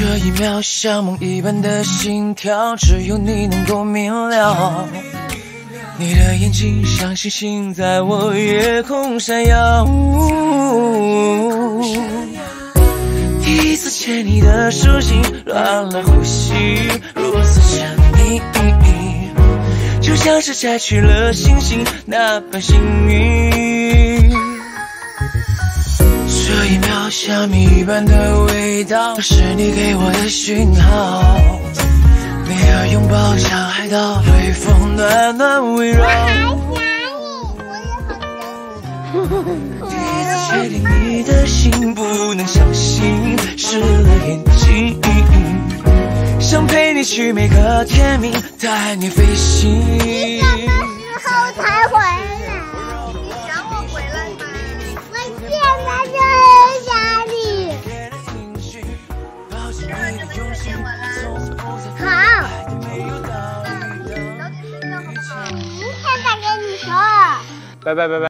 这一秒像梦一般的心跳，只有你能够明了。你的眼睛像星星，在我夜空闪耀。第一次牵你的手心，乱了呼吸，如此想你，就像是摘去了星星那般幸运。这一秒像蜜一般的味道，是你给我的讯号。你的拥抱像海岛，微风暖暖围绕。第一次确定你的心，不能相信，湿了眼睛，想陪你去每个天明，带你飞行。 你什么时候才回来？你想我回来吗？我现在就很想你。好。早点睡觉好不好？明天再跟你说。 拜拜拜拜。